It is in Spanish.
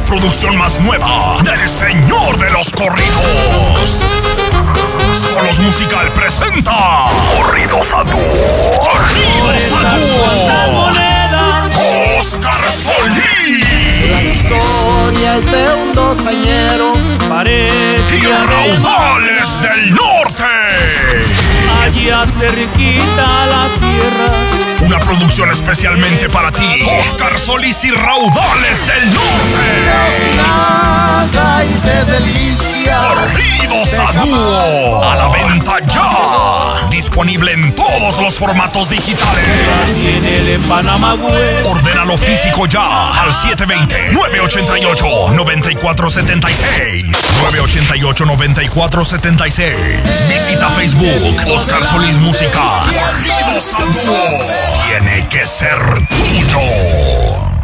producción más nueva del señor de los corridos. Solos Musical presenta Corridos a dúo. Corridos a dúo. Oscar Solís. La historia es de un dosañero, parece y Raudales del Norte. Allá cerquita la sierra. Una producción especialmente para ti, Oscar Solís y Raudales del Norte. Nada y de delicia. Corridos a dúo. A la venta ya. Disponible en todos los formatos digitales. Tiene en Panamá, güey. Ordénalo físico ya al 720-988-9476. 988-9476. Visita Facebook Oscar Solís Música. Corridos a dúo. Tiene que ser tuyo.